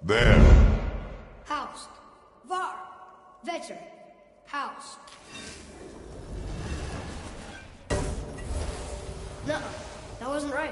There. Housed. Var. Vetter. Housed. No, that wasn't right.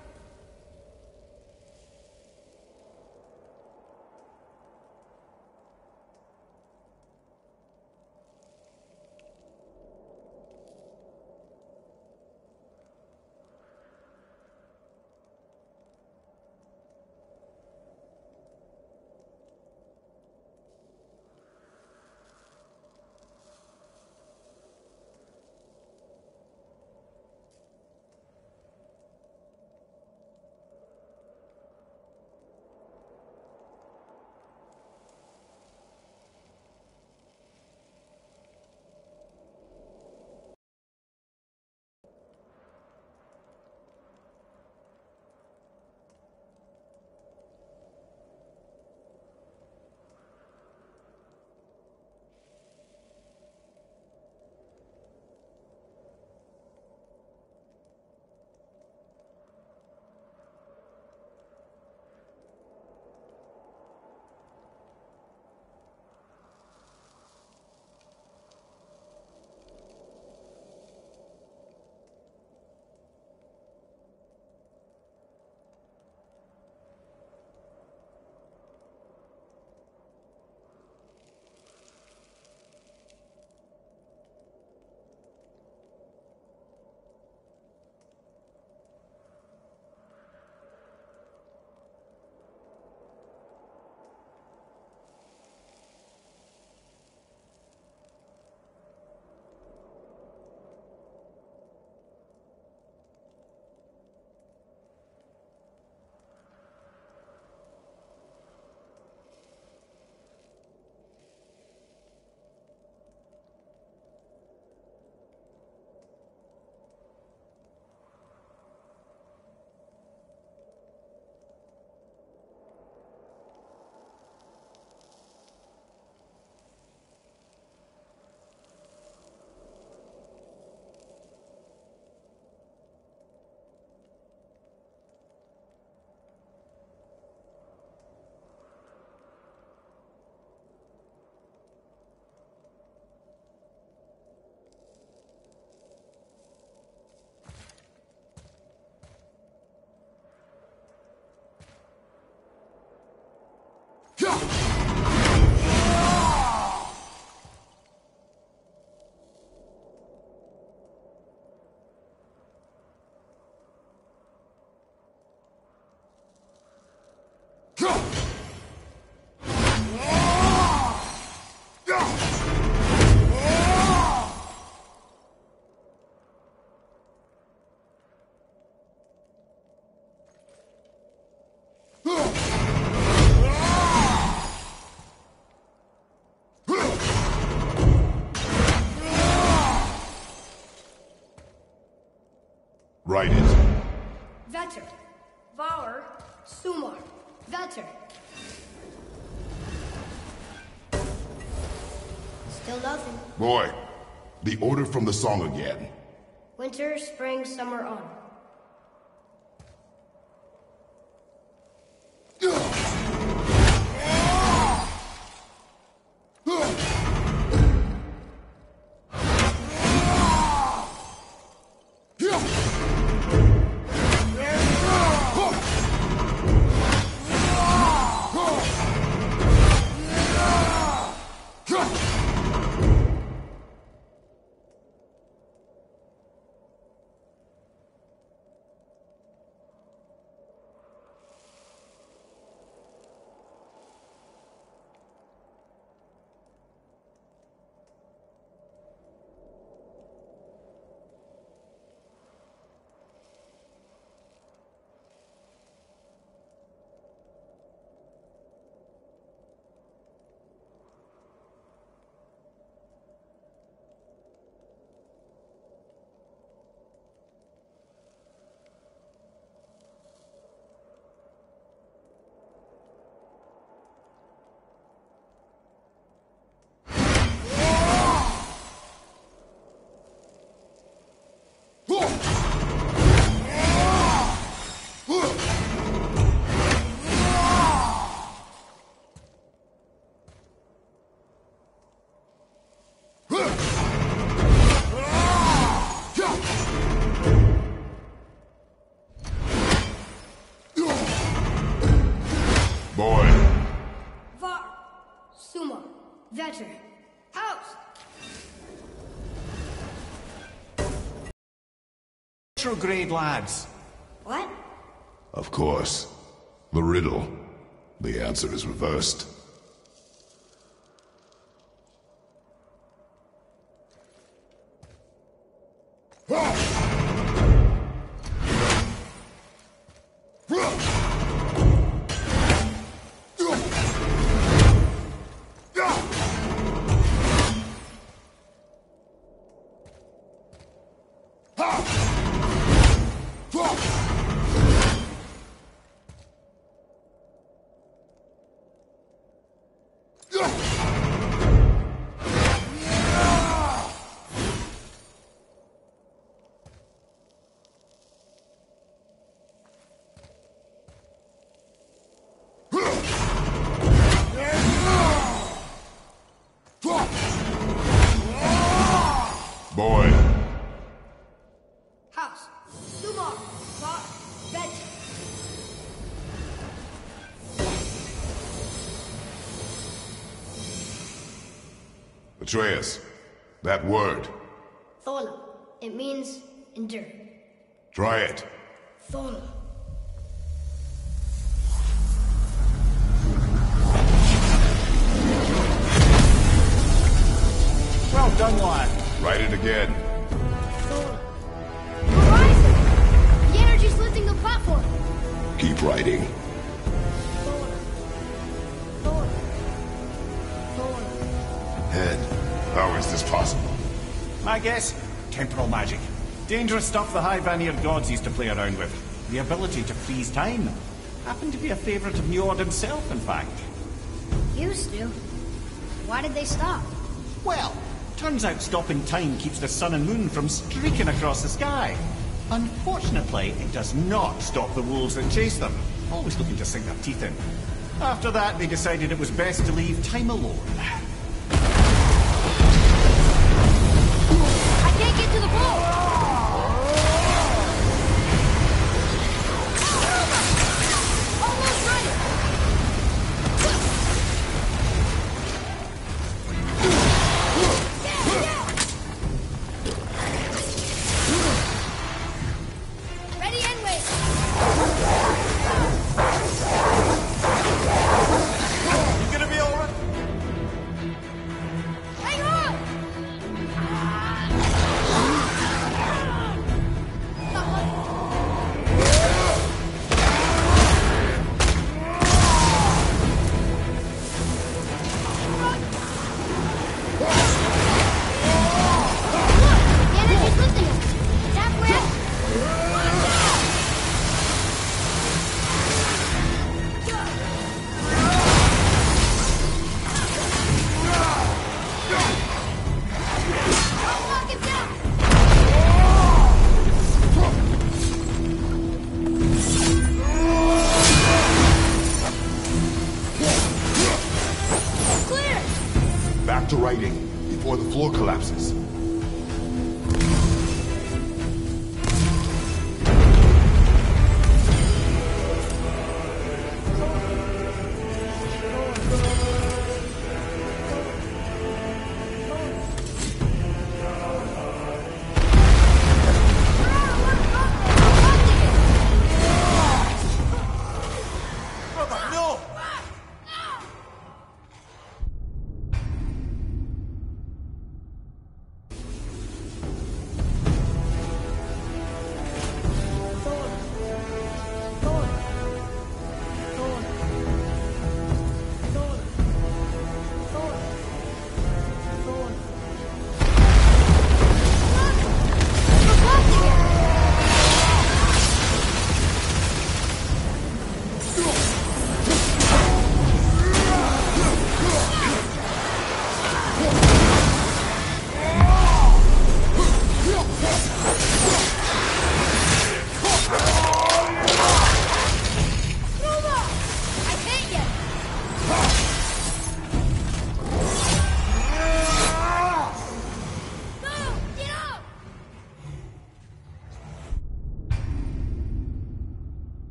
Write it. Vetter. Var. Sumar. Vetter. Still nothing. Boy, the order from the song again. Winter, spring, summer, autumn. retrograde, lads. What? Of course. The riddle. The answer is reversed. Boy. House. Sumar. Bar. Bed. Atreus, that word. Thorna. It means endure. Try it. Thorna. Well done, lad. Write it again. Thorna. Horizon! The energy's lifting the platform. Keep writing. Thorna. Thorna. Thorna. Head. How is this possible? My guess? Temporal magic. Dangerous stuff the High Vanir gods used to play around with. The ability to freeze time. Happened to be a favourite of Njord himself, in fact. Used to. Why did they stop? Well, turns out stopping time keeps the sun and moon from streaking across the sky. Unfortunately, it does not stop the wolves that chase them, always looking to sink their teeth in. After that, they decided it was best to leave time alone. I can't get to the ball! Almost ready! Ready and wait! You gonna be alright?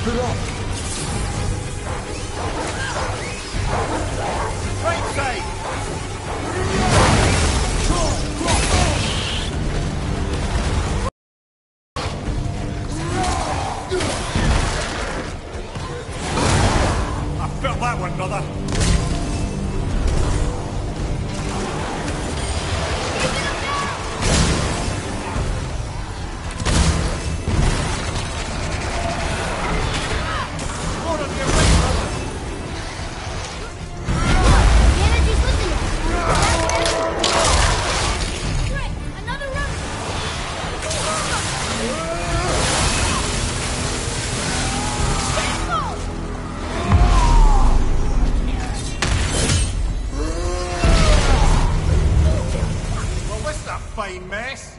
Keep it up! Right side! I felt that one, brother. Fine mess.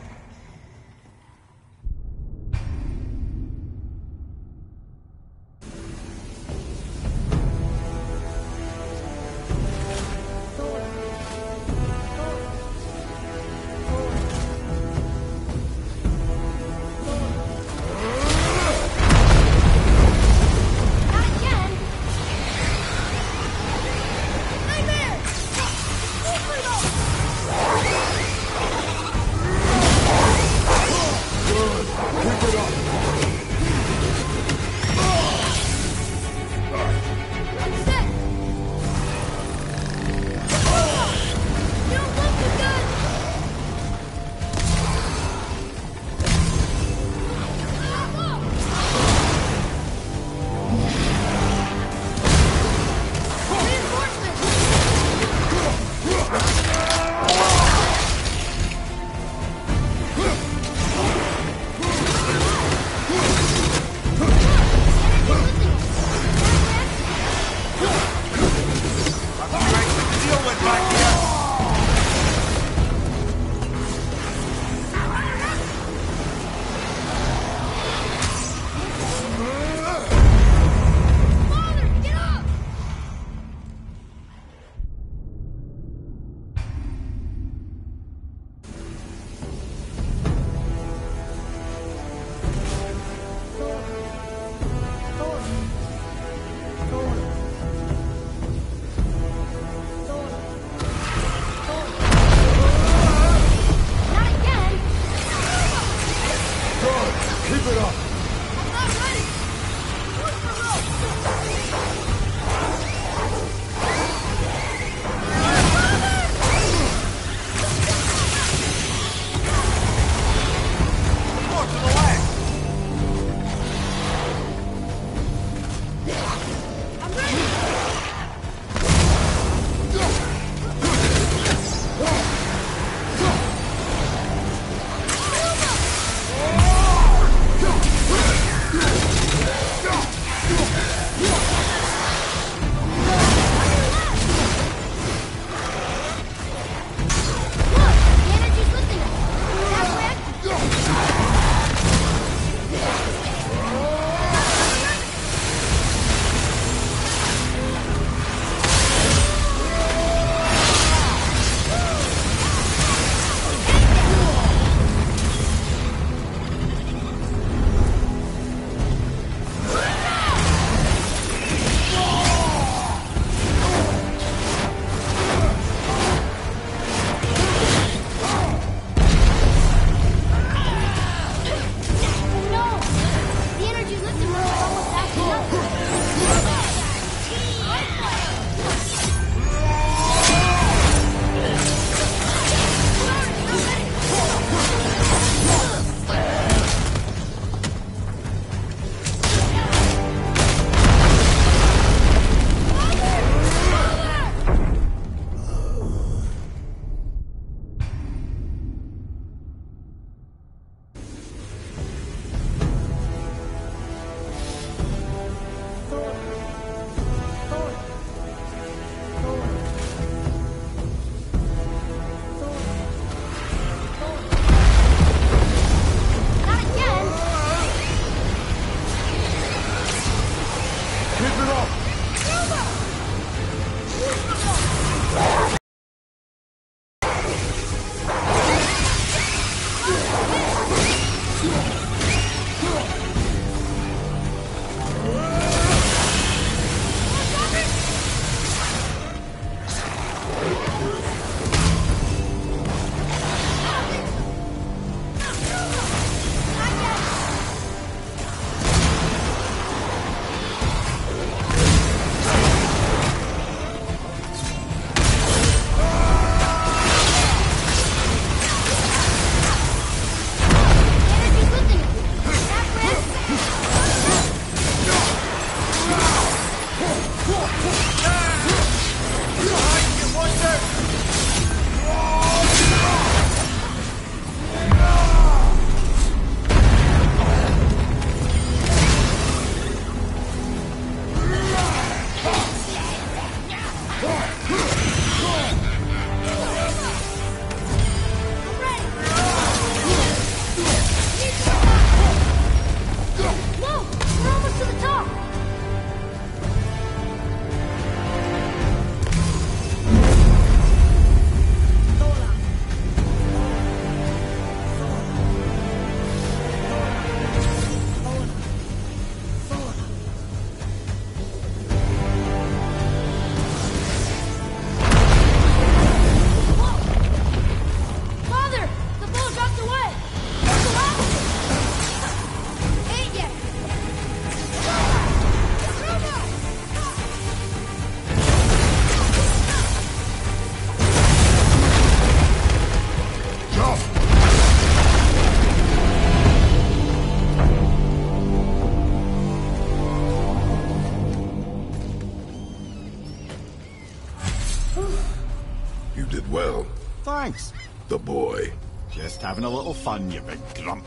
Thanks. The boy. Just having a little fun, you big grump.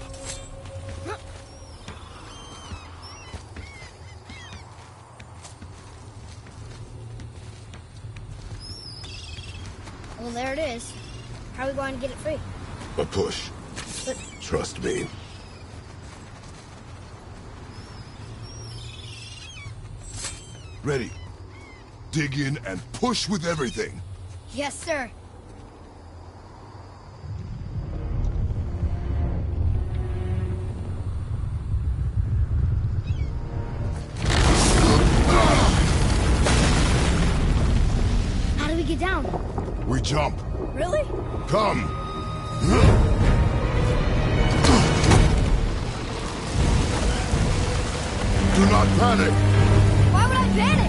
Well, there it is. How are we going to get it free? A push. But Trust me. Ready. Dig in and push with everything. yes, sir. How do we get down? We jump. Really? Come. Do not panic. Why would I panic?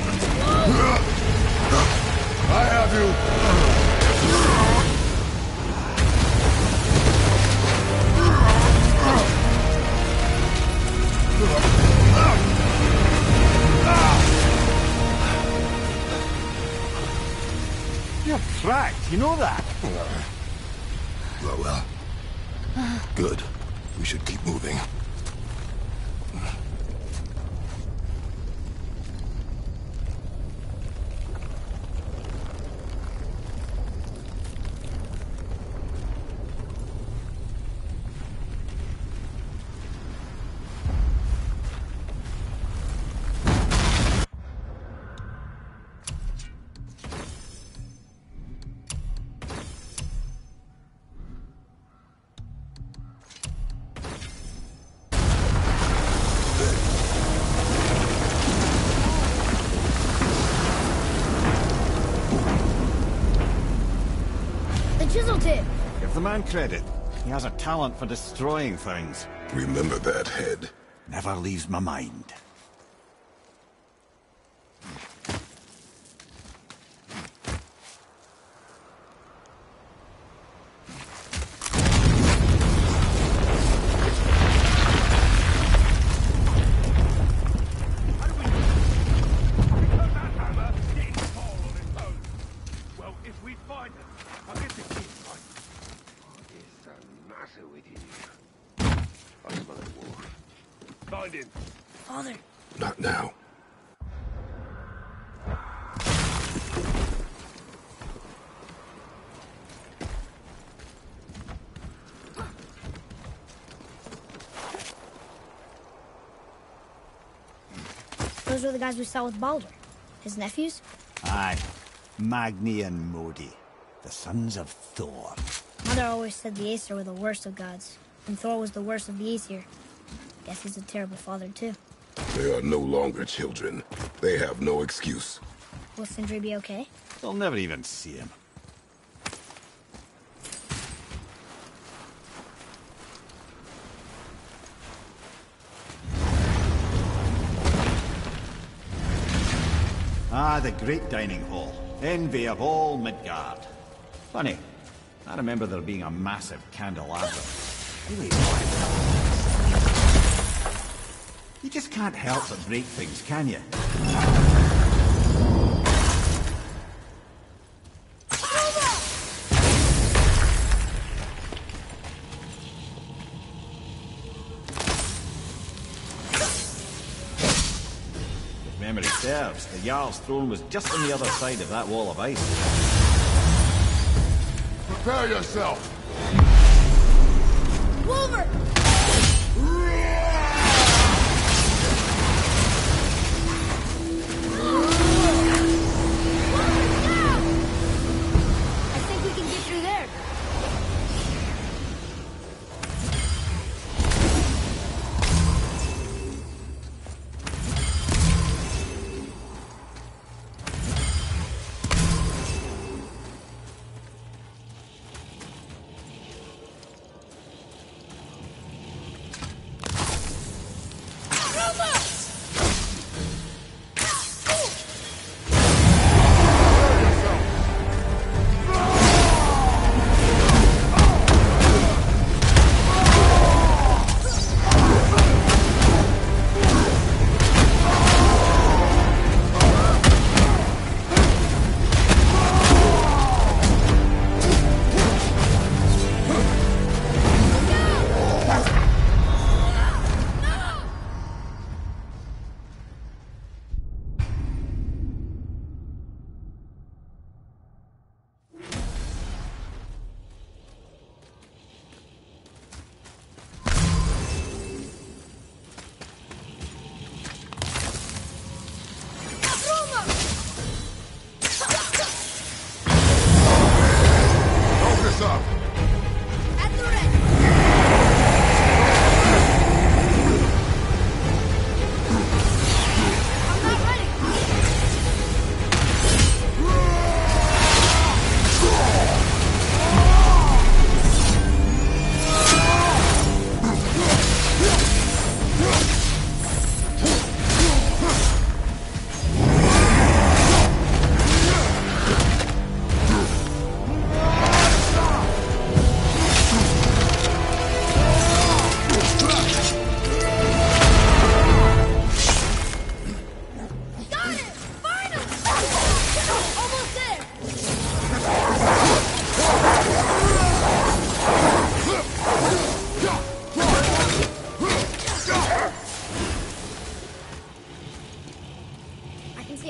I have you. You're cracked, you know that? Well. Good. We should keep moving. The chisel tip. Give the man credit. He has a talent for destroying things. Remember that head. Never leaves my mind. Father. Not now. Those were the guys we saw with Baldur. His nephews? Aye. Magni and Modi. The sons of Thor. Mother always said the Aesir were the worst of gods, and Thor was the worst of the Aesir. Guess he's a terrible father, too. They are no longer children. They have no excuse. Will Sindri be okay? They'll never even see him. Ah, the great dining hall. Envy of all Midgard. Funny, I remember there being a massive candelabra. Really wide. You just can't help but break things, can you? If memory serves, the Jarl's throne was just on the other side of that wall of ice. Prepare yourself. Wolver! I think we can get through there.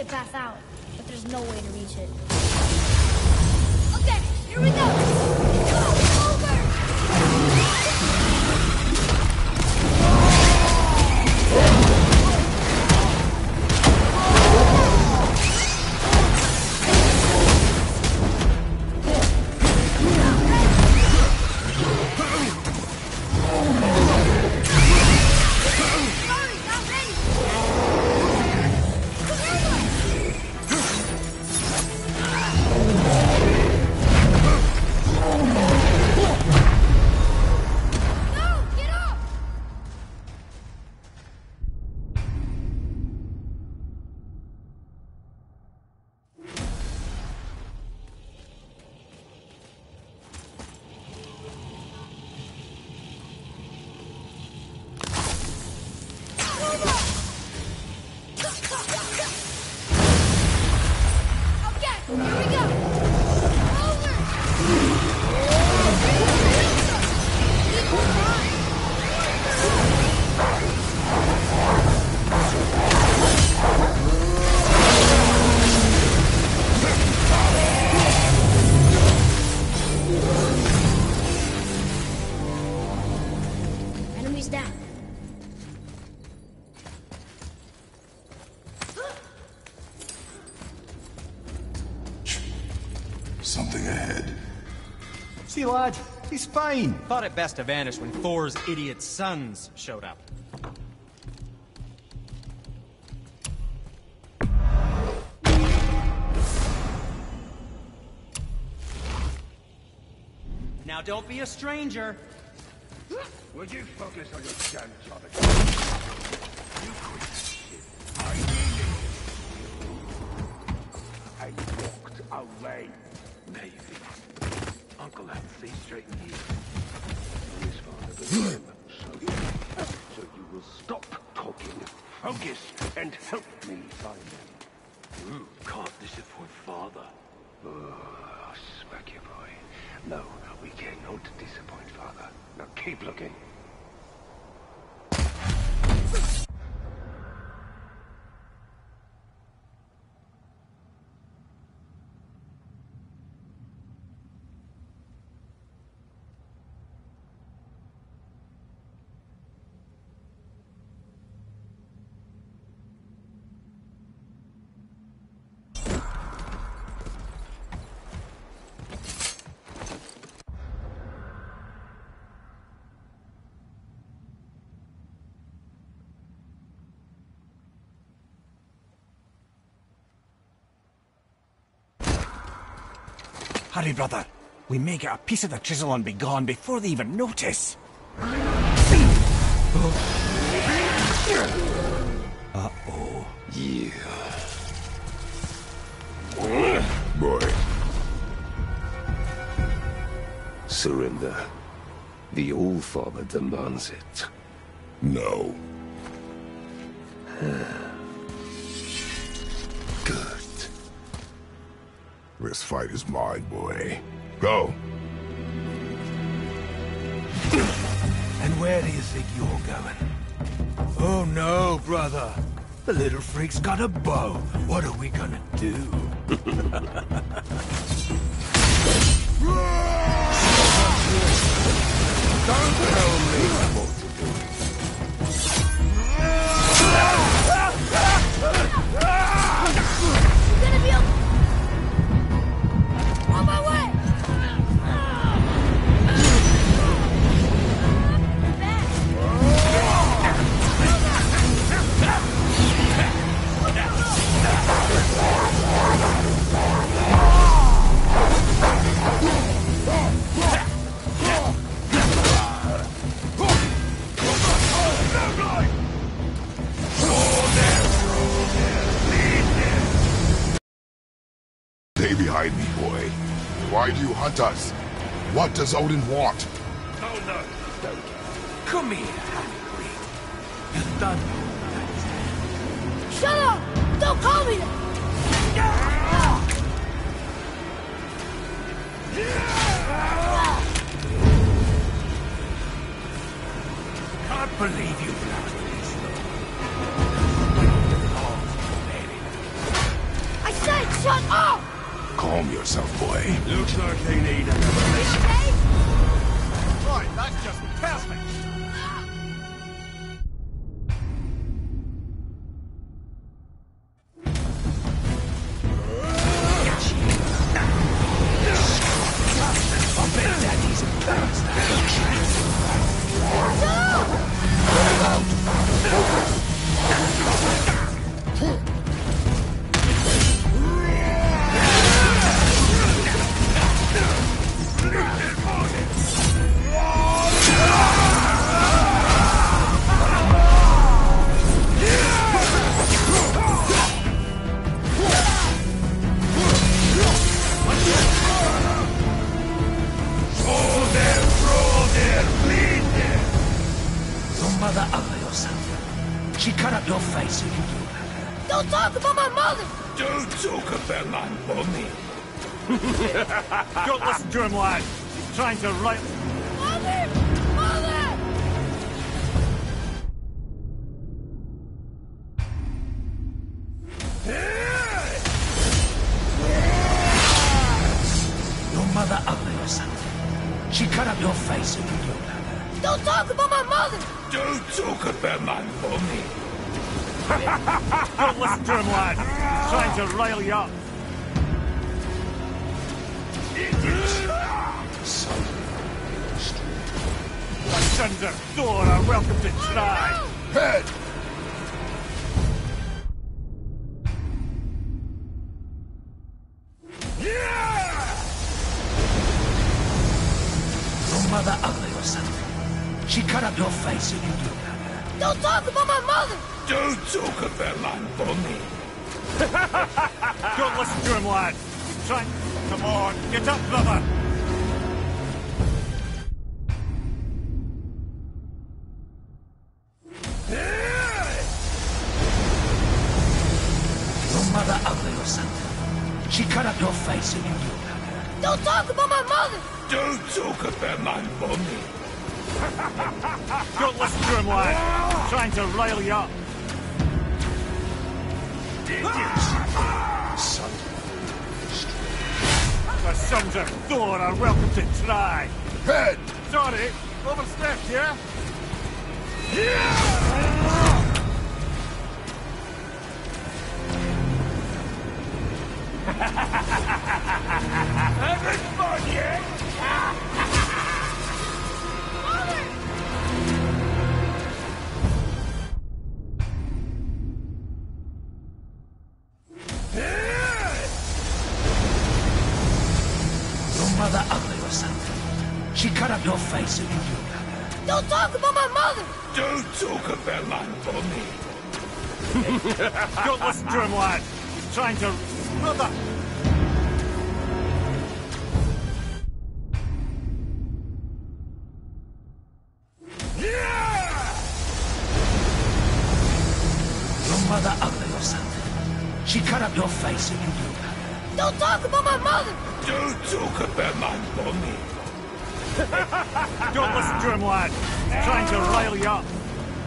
a path out, but there's no way to reach it. Okay, here we go! Over! Enemies down. Something ahead. See, lad, he's fine. Thought it best to vanish when Thor's idiot sons showed up. Now don't be a stranger. Would you focus on your damn job You quit shit. I walked away. Maybe. Uncle had to see straight in you. His father became so you will stop talking, focus, and help me find him. You can't disappoint father. Oh, I'll smack you, boy. No, we cannot disappoint father. Now keep looking. Hurry, brother. We may get a piece of the chisel and be gone before they even notice. Uh-oh. Yeah. Boy. Surrender. The All-Father demands it. No. Good. This fight is mine, boy. Go. And where do you think you're going? Oh no, brother. The little freak's got a bow. What are we gonna do? Don't tell me what to do. You're gonna be okay. On my way! Stay behind me, boy. Why do you hunt us? What does Odin want? Oh no, don't. Come here, half-breed. You've done all Shut up! Don't call me that! Can't believe you blasted this though. Shut up! Calm yourself, boy. Looks like they need another list. Right, that's just perfect. Mother ugly or something. She cut up your face if you do that. Don't talk about my mother! Don't talk about my mommy. Don't listen to him, lad. He's trying to write... Mother! Mother! Your mother ugly or something. She cut up your face if you do that. Don't talk about my mother! Don't talk about my mommy. Don't listen to him, lad. He's trying to rile you up. My sons of Thor are welcome to try. Head! Your mother ugly or something. She cut up your face if you do that. Don't talk about my mother! Don't talk about my mommy. Don't listen to him, lad. He's trying... Come on, get up, brother. Your mother ugly or something. She cut up your face if you do that. Don't talk about my mother! Don't talk about my mommy. Don't listen to him, lad. He's trying to rile you up. The sons of Thor are welcome to try. Head! Sorry, overstepped, yeah? Having fun yet? Your mother ugly or something. She cut up your face if you do that. Don't talk about my mother! Don't talk about my mommy. Don't listen to him, lad. He's trying to... Brother! Your mother ugly or something. She cut up your face if you do that. Don't talk about my mother! Don't talk about my mommy. Don't listen to him, lad. He's trying to rile you up.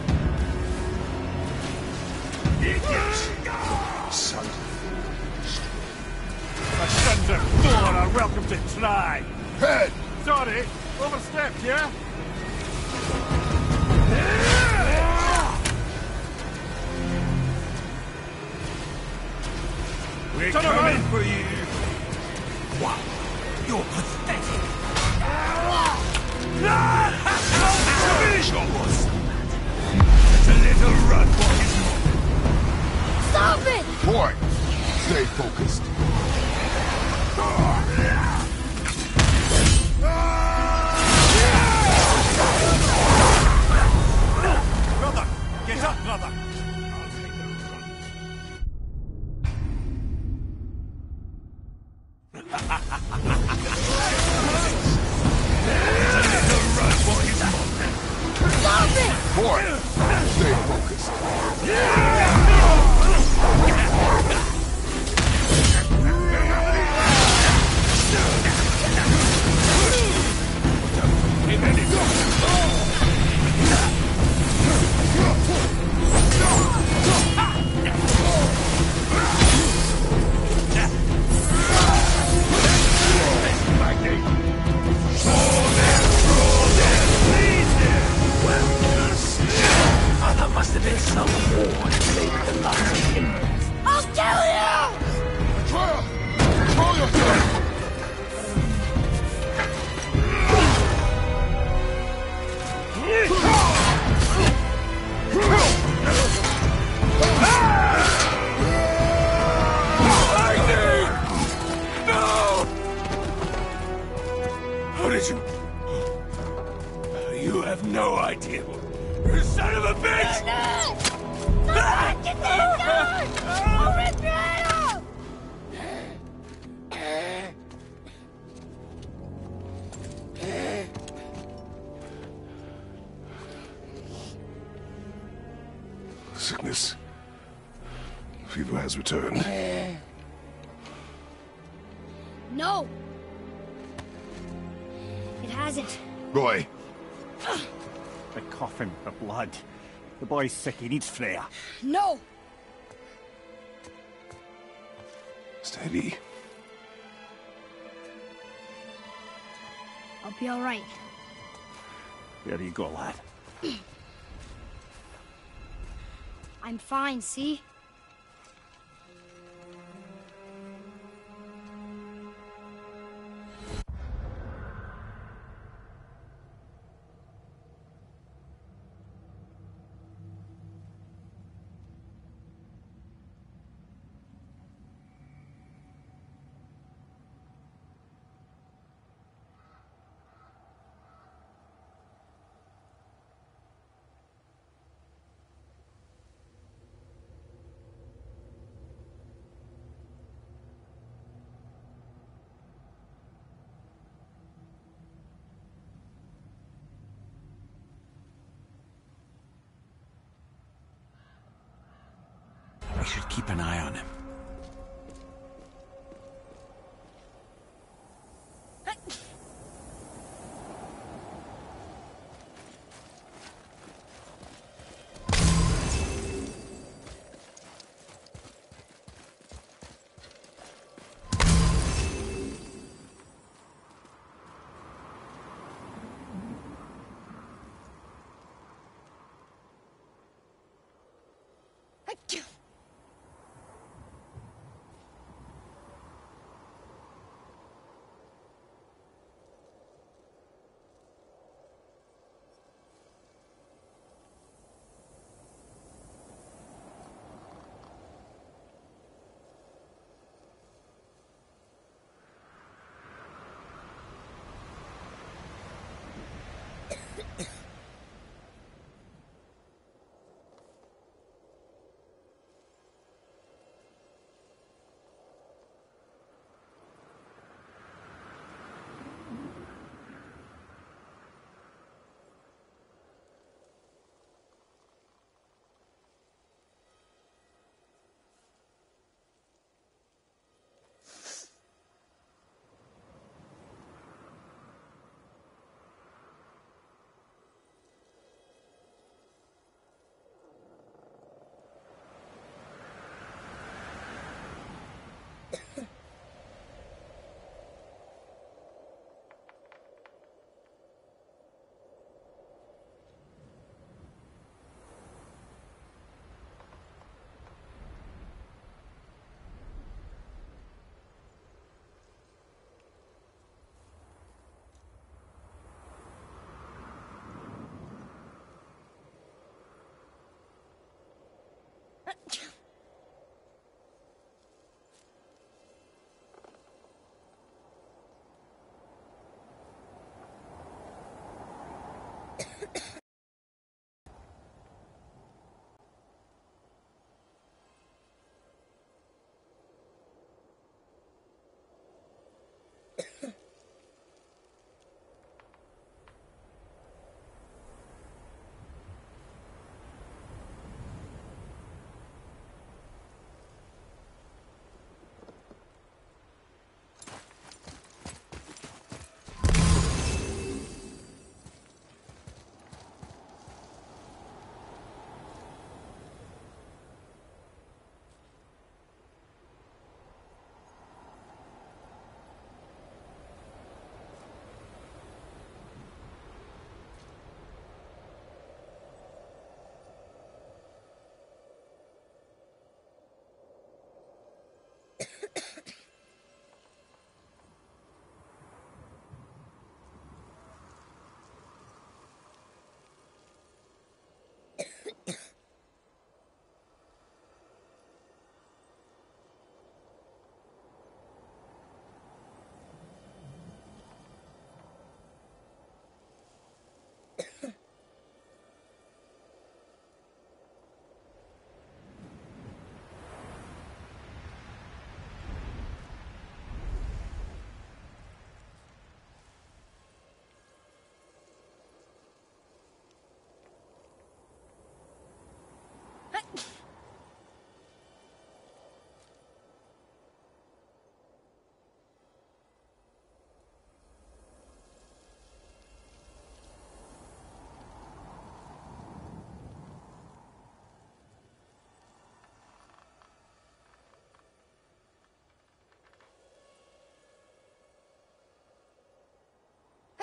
The sons of Thor are welcome to try. Head! Sorry, overstepped, yeah? We're Turn coming around. for you. Wow, you're pathetic. Finish almost. It's a little run, boys. Stop it! Boy! Stay focused. Brother, get up, brother. Stop it! Boy! Stay focused. some war to lay with the likes of him. I'll kill you! Atreya! Control yourself! How did you... You have no idea. You son of a bitch! No! Get this gun! I'll rip your head off! Sickness. Fever has returned. No! It hasn't. Roy, The coughing, the blood. The boy's sick, he needs Freya. No! steady. I'll be alright. There you go, lad. I'm fine, see? We should keep an eye on him.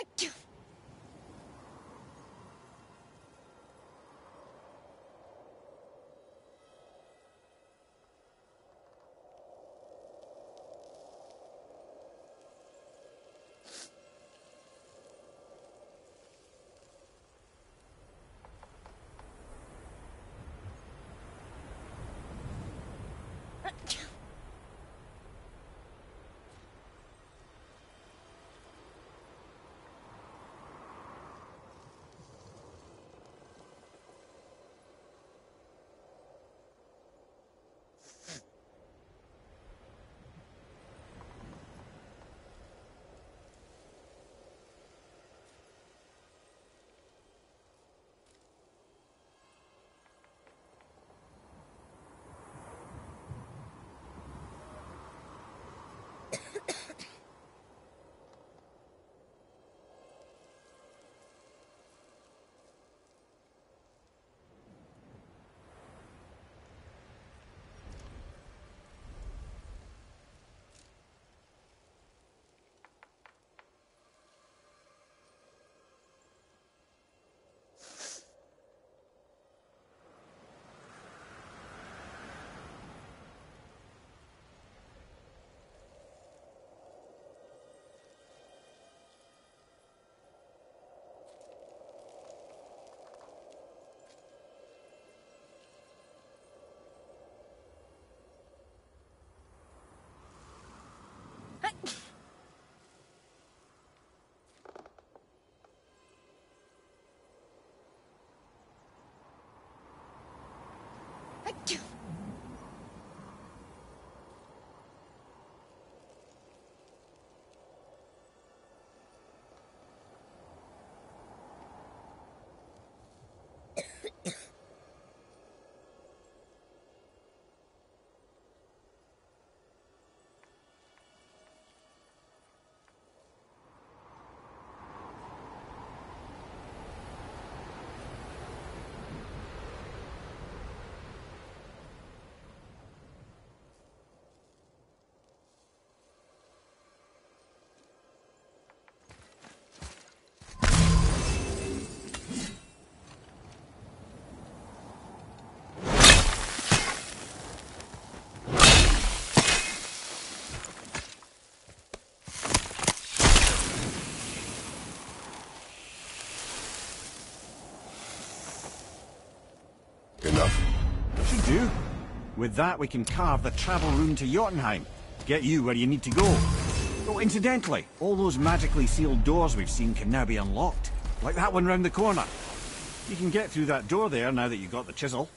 Enough. Should do. With that, we can carve the travel rune to Jotunheim. Get you where you need to go. Oh, incidentally, all those magically sealed doors we've seen can now be unlocked. Like that one round the corner. You can get through that door there now that you've got the chisel.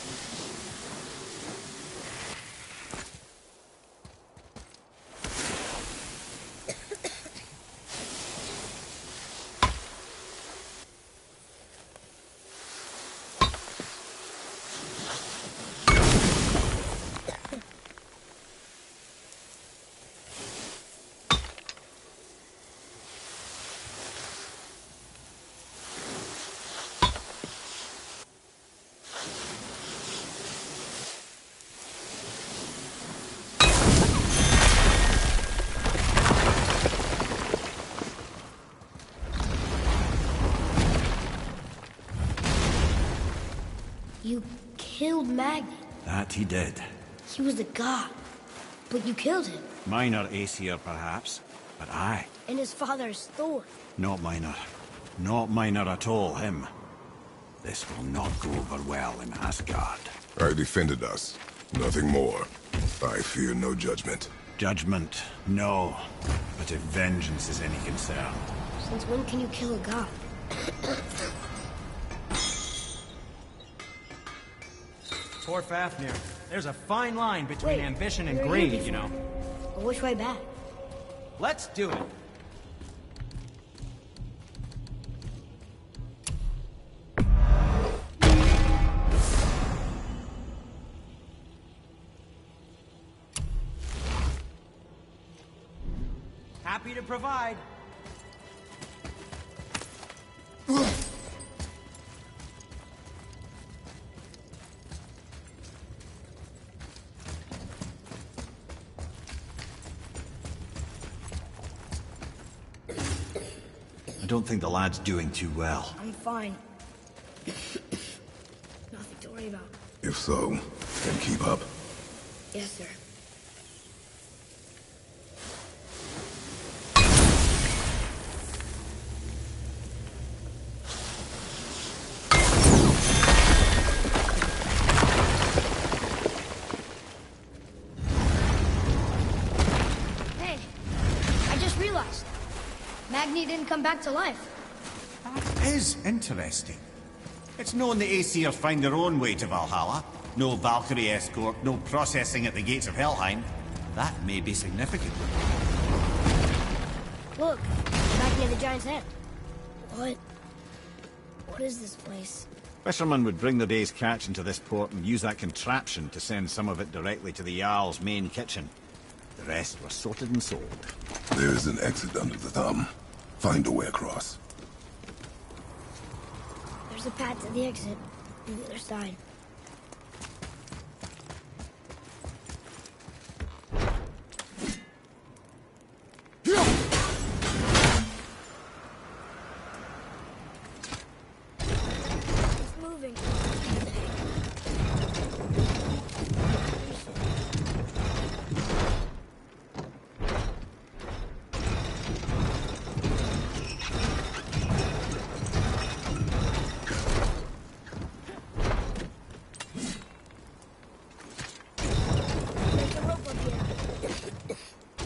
You killed Magni. That he did. He was a god. But you killed him. Minor Aesir, perhaps. But I. And his father is Thor. Not minor. Not minor at all, him. This will not go over well in Asgard. I defended us. Nothing more. I fear no judgment. Judgment, no. But if vengeance is any concern. Since when can you kill a god? Poor Fafnir. There's a fine line between Wait, ambition and we were greed, here you know. But which way back? Let's do it. Happy to provide. don't think the lad's doing too well. I'm fine. Nothing to worry about. If so, then keep up. Yes, sir. Hey, I just realized. Magni didn't come back to life. That is interesting. It's known the Aesir find their own way to Valhalla. No Valkyrie escort, no processing at the gates of Helheim. That may be significant. Look, back near the giant's head. What is this place? Fishermen would bring their day's catch into this port and use that contraption to send some of it directly to the Jarl's main kitchen. The rest were sorted and sold. There's an exit under the thumb. Find a way across. There's a path to the exit on the other side. It's moving. There's a rope up here.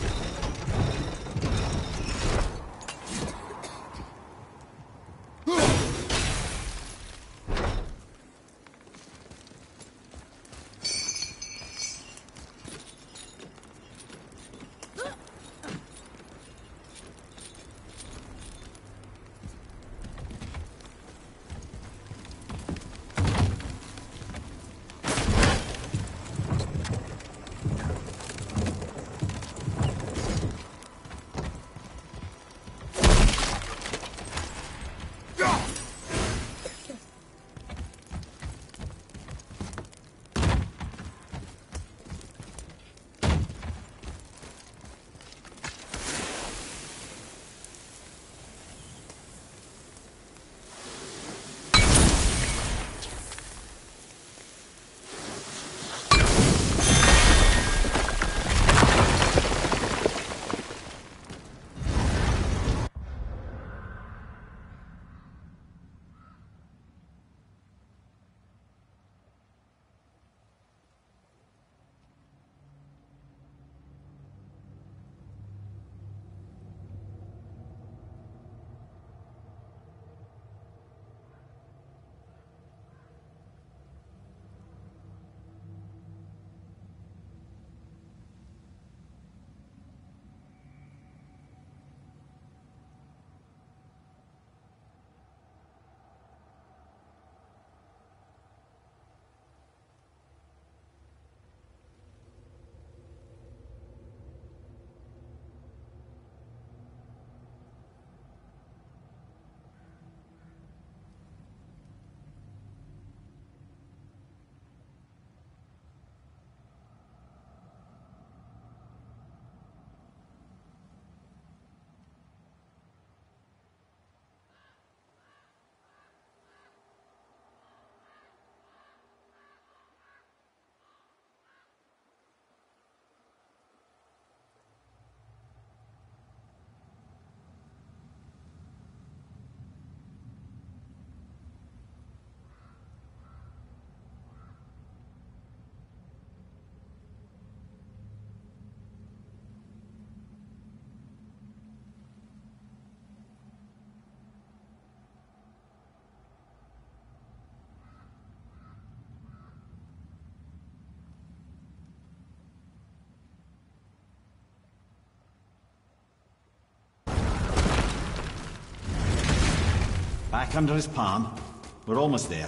Back under his palm. We're almost there.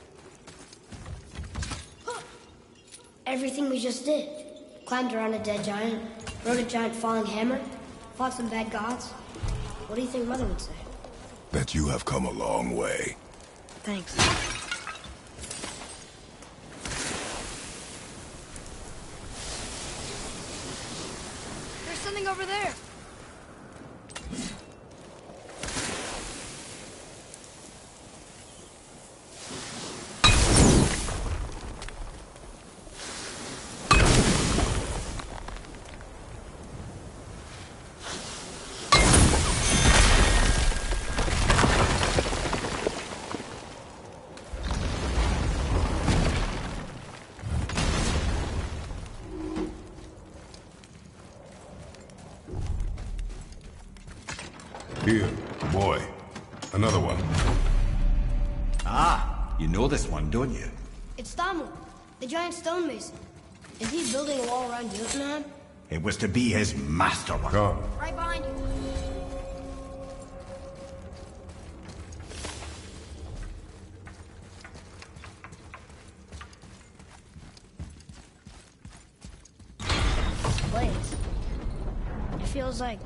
Everything we just did. Climbed around a dead giant, rode a giant falling hammer, fought some bad gods. What do you think Mother would say? That you have come a long way. Thanks. There's something over there. Here, boy. Another one. Ah, you know this one, don't you? It's Thamur, the giant stonemason. Is he building a wall around Jotunheim? It was to be his masterwork. Come. Right behind you. Place. It feels like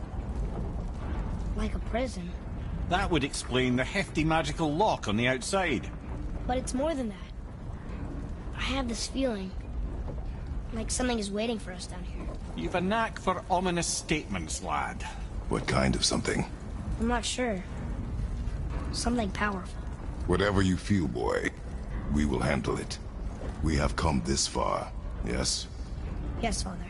a prison. That would explain the hefty magical lock on the outside. But it's more than that. I have this feeling like something is waiting for us down here. You've a knack for ominous statements, lad. What kind of something? I'm not sure. Something powerful. Whatever you feel, boy, we will handle it. We have come this far, yes? Yes, Father.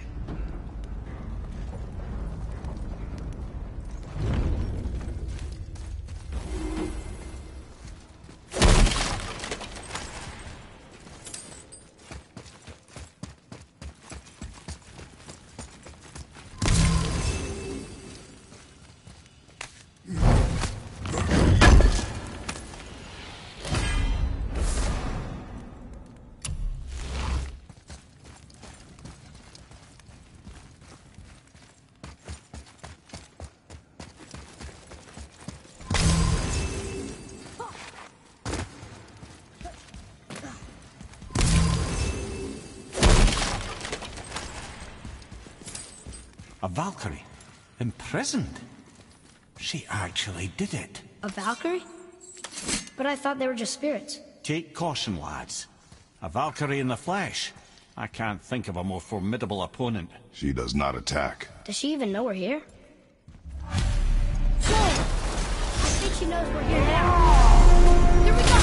A Valkyrie? Imprisoned? She actually did it. A Valkyrie? But I thought they were just spirits. Take caution, lads. A Valkyrie in the flesh. I can't think of a more formidable opponent. She does not attack. Does she even know we're here? Whoa! I think she knows we're here now. Here we go!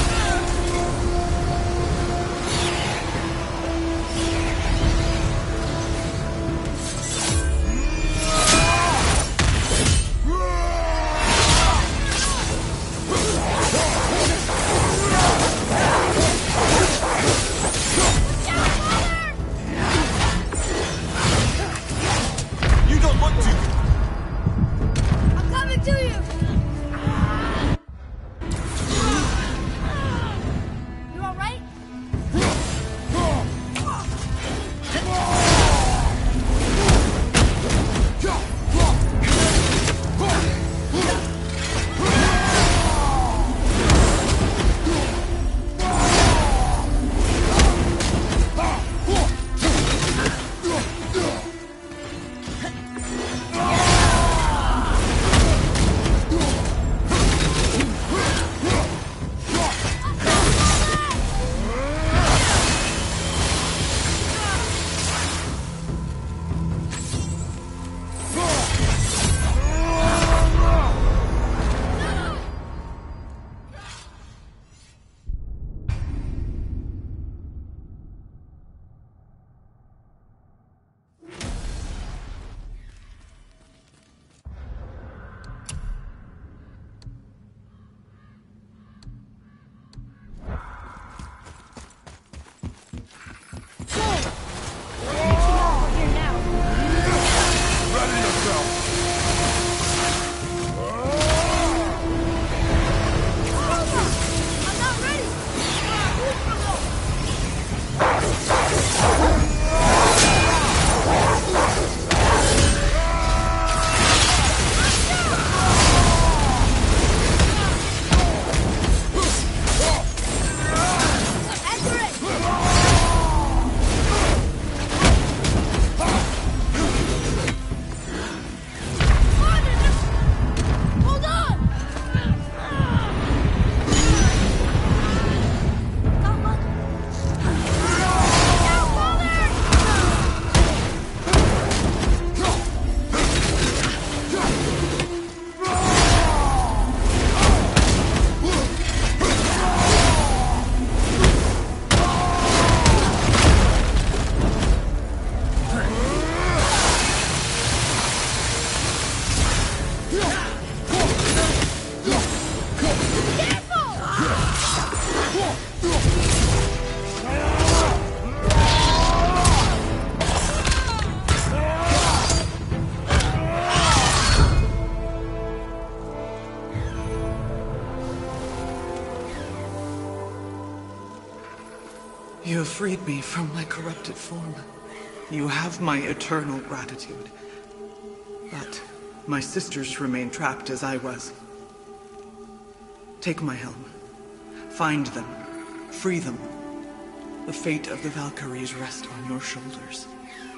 You have freed me from my corrupted form. You have my eternal gratitude. But my sisters remain trapped as I was. Take my helm. Find them. Free them. The fate of the Valkyries rests on your shoulders.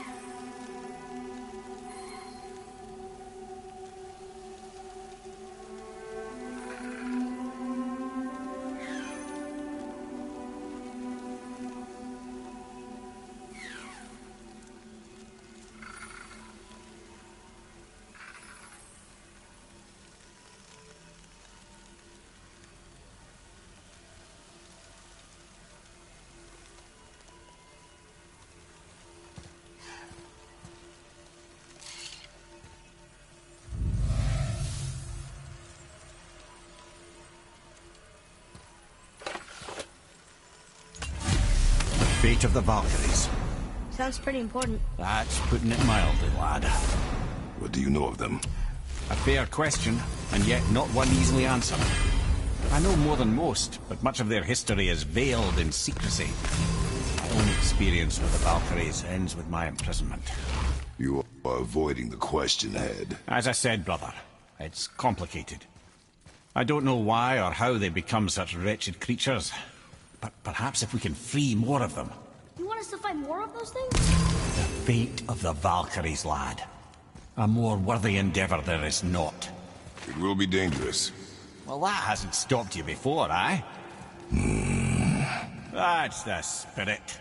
Fate of the Valkyries. Sounds pretty important. That's putting it mildly, lad. What do you know of them? A fair question, and yet not one easily answered. I know more than most, but much of their history is veiled in secrecy. My own experience with the Valkyries ends with my imprisonment. You are avoiding the question, Head. As I said, brother, it's complicated. I don't know why or how they become such wretched creatures, but perhaps if we can free more of them. You want us to fight more of those things? The fate of the Valkyries, lad. A more worthy endeavor there is not. It will be dangerous. Well, that hasn't stopped you before, eh? That's the spirit.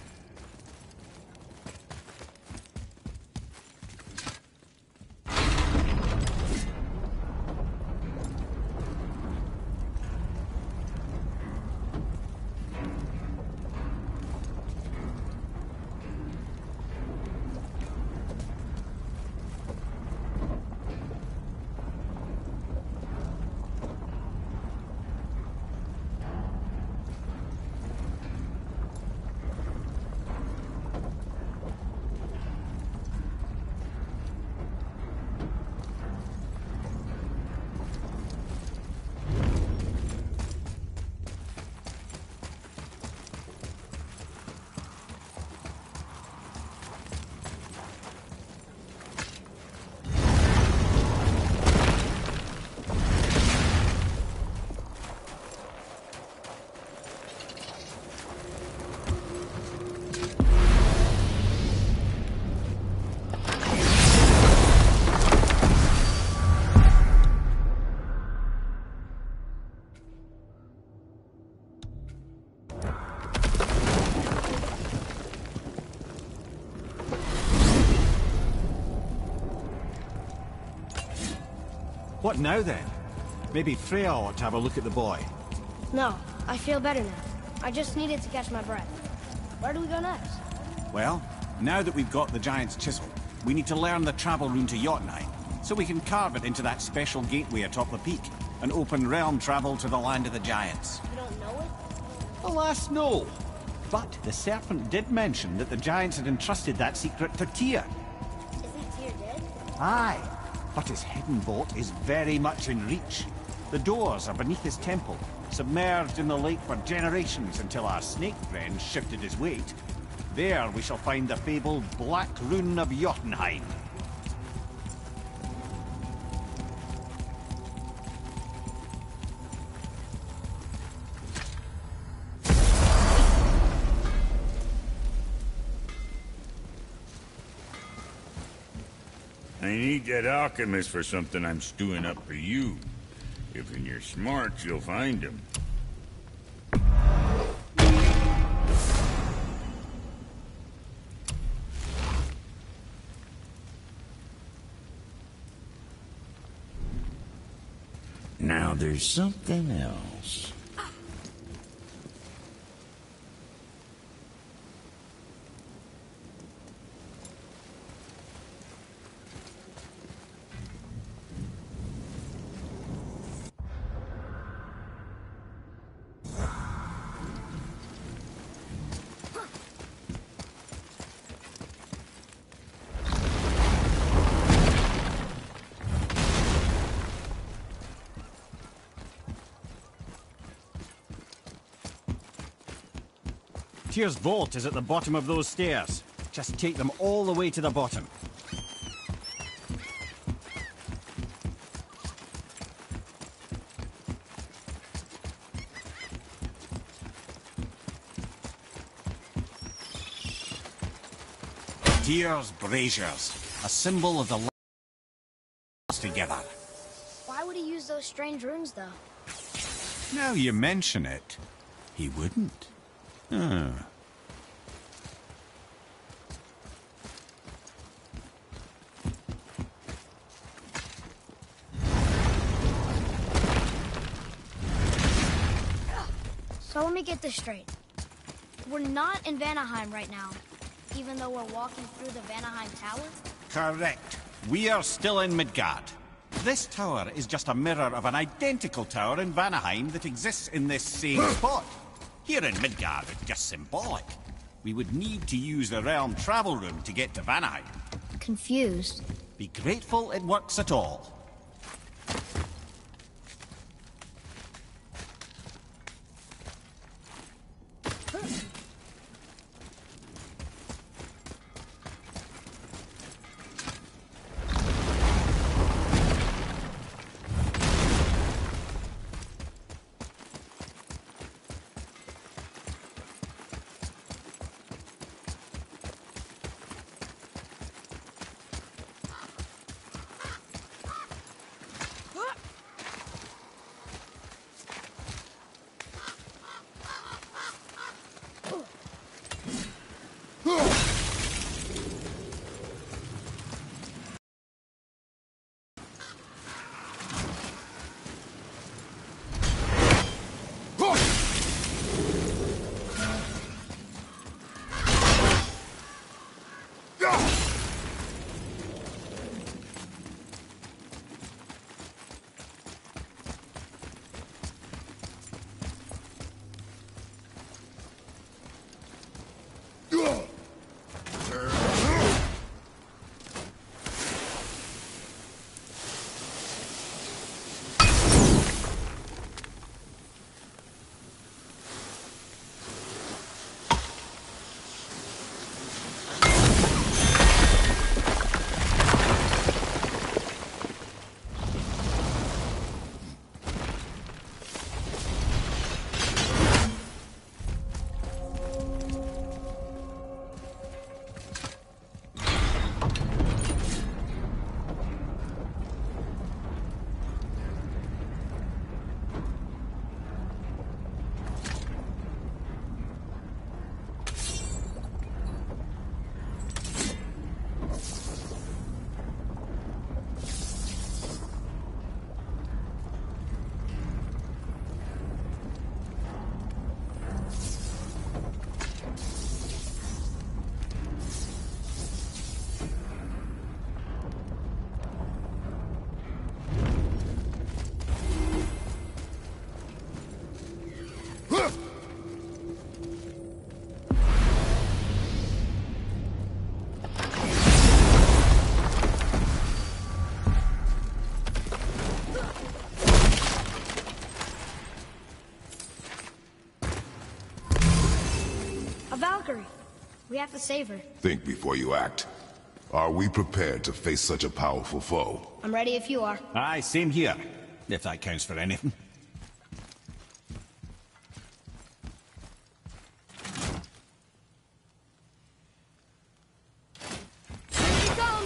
What now, then? Maybe Freya ought to have a look at the boy. No, I feel better now. I just needed to catch my breath. Where do we go next? Well, now that we've got the Giant's Chisel, we need to learn the travel rune to Jotunheim, so we can carve it into that special gateway atop the peak, and open realm travel to the land of the Giants. You don't know it? Alas, no. But the Serpent did mention that the Giants had entrusted that secret to Tyr. Isn't Tyr dead? Aye, but his hidden vault is very much in reach. The doors are beneath his temple, submerged in the lake for generations until our snake friend shifted his weight. There we shall find the fabled Black Rune of Jotunheim. I need that alchemist for something I'm stewing up for you. If in your smarts, you'll find him. Now there's something else. Tyr's vault is at the bottom of those stairs. Just take them all the way to the bottom. Tyr's braziers, a symbol of the lost together. Why would he use those strange runes, though? Now you mention it, he wouldn't. So let me get this straight. We're not in Vanaheim right now, even though we're walking through the Vanaheim Tower? Correct. We are still in Midgard. This tower is just a mirror of an identical tower in Vanaheim that exists in this same spot. Here in Midgard, it's just symbolic. We would need to use the realm travel room to get to Vanaheim. Confused. Be grateful it works at all. Valkyrie. We have to save her. Think before you act. Are we prepared to face such a powerful foe? I'm ready if you are. Aye, same here. If that counts for anything. Here he comes!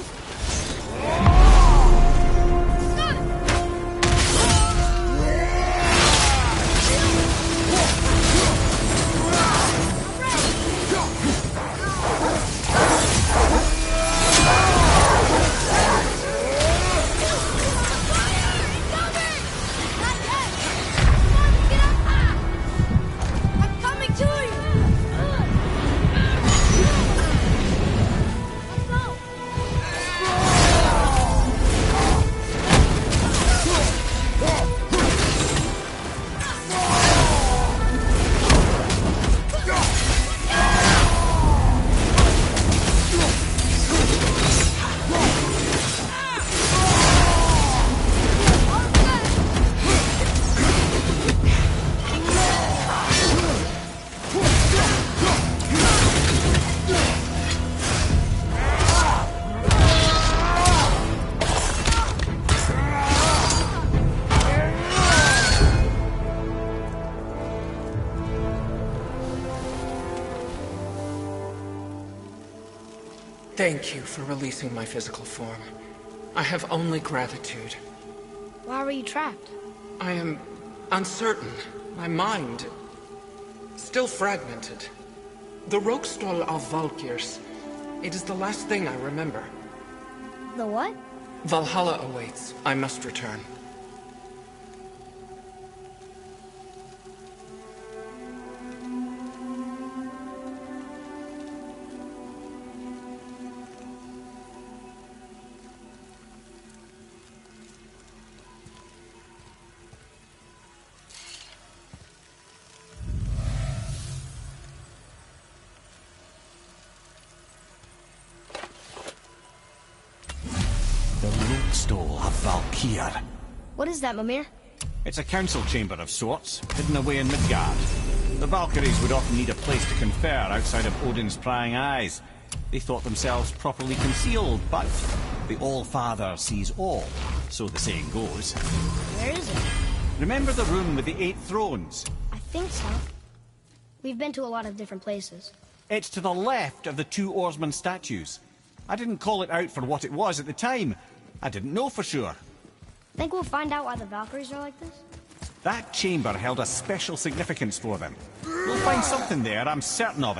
Thank you for releasing my physical form. I have only gratitude. Why were you trapped? I am uncertain. My mind still fragmented. The Rokstol of Valkyrs. It is the last thing I remember. The what? Valhalla awaits. I must return. The Rokstol of Valkyr. What is that, Mimir? It's a council chamber of sorts, hidden away in Midgard. The Valkyries would often need a place to confer outside of Odin's prying eyes. They thought themselves properly concealed, but the All-Father sees all, so the saying goes. Where is it? Remember the room with the 8 thrones? I think so. We've been to a lot of different places. It's to the left of the 2 oarsman statues. I didn't call it out for what it was at the time. I didn't know for sure. Think we'll find out why the Valkyries are like this? That chamber held a special significance for them. We'll find something there, I'm certain of it.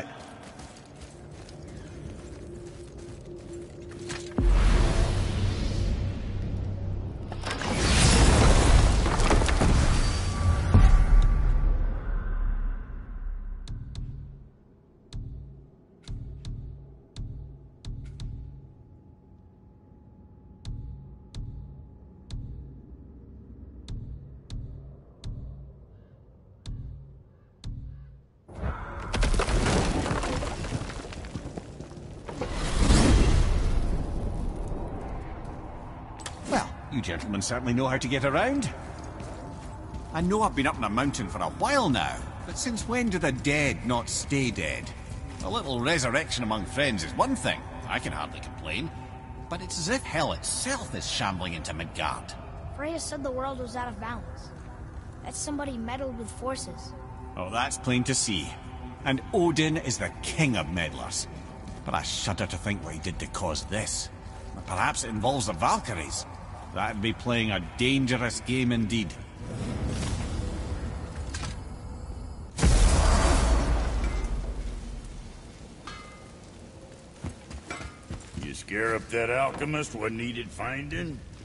You gentlemen certainly know how to get around. I know I've been up in a mountain for a while now, but since when do the dead not stay dead? A little resurrection among friends is one thing, I can hardly complain. But it's as if hell itself is shambling into Midgard. Freya said the world was out of balance. That's somebody meddled with forces. Oh, that's plain to see. And Odin is the king of meddlers. But I shudder to think what he did to cause this. Perhaps it involves the Valkyries. That'd be playing a dangerous game indeed. You scare up that alchemist what needed finding?